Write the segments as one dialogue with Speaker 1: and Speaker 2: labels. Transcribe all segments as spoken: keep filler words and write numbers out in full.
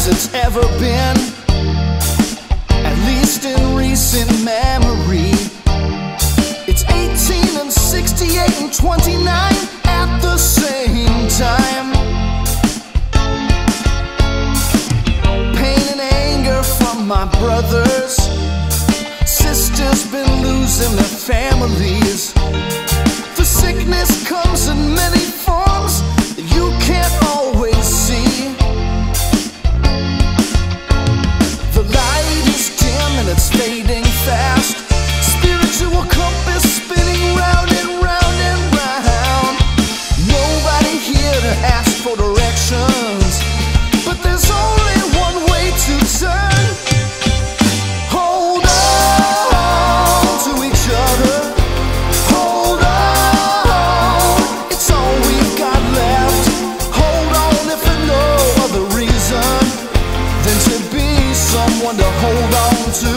Speaker 1: it's ever been, at least in recent memory. It's eighteen and sixty-eight and twenty-nine at the same time. Pain and anger from my brothers, sisters been losing their families. The sickness comes in many forms that you can't always see. The light is dim and it's fading fast. Spiritual compass spinning round and round and round. Nobody here to ask for directions, but there's only one way to turn. Hold on to each other. Hold on, it's all we've got left. Hold on if for no other reason than to be someone to hold on to.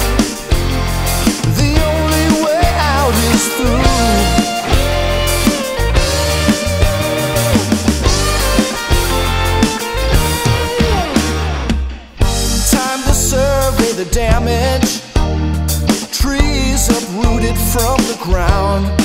Speaker 1: The only way out is through. Time to survey the damage. Trees uprooted from the ground.